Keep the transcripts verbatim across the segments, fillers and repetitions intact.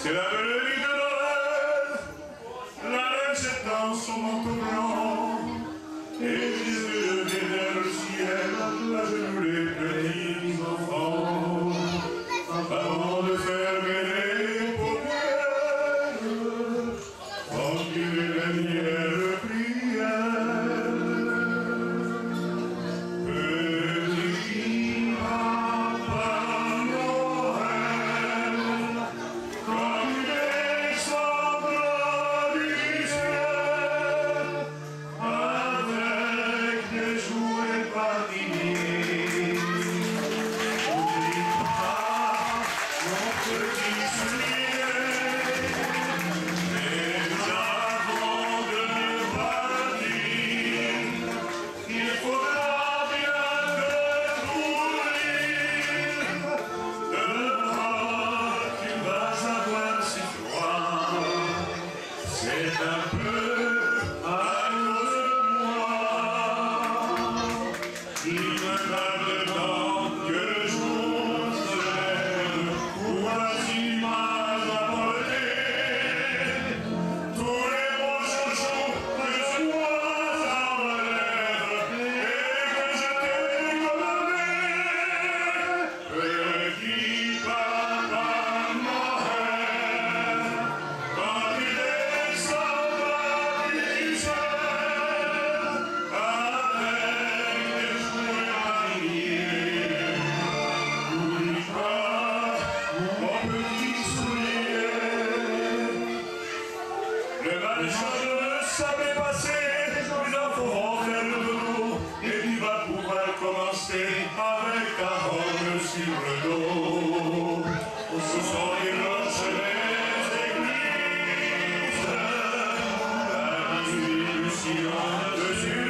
C'est la belle nuit de Noël, la neige étend son manteau blanc, et les yeux vers le ciel, à genoux les petits enfants, avant de fermer les paupières, tranquille les dernières prières. Petit papa Noël, quand tu descendras du ciel, avec des jouets patinés, n'oublie pas mon petit soulier. Mais avant de partir, il faudra bien découvrir dehors tu vas avoir si froid. C'est un peu à cause de moi. Il me tarde tant que le jour se lève, voici ma apporté tous les bons chouchous que je dois en relève et que je t'ai commandé. Petit papa Noël, quand tu descendras du ciel, avec des jouets mariés, n'oublie pas mon petit soulier. Le maréchal ne savait passer, nous avons fait le dodo, et tu vas pouvoir commencer avec ta robe sur le dos. Ce sont les cloches des églises, la diminution de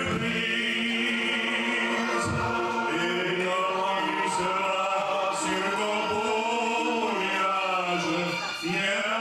surprise, et quand tu seras sur ton beau nuage, viens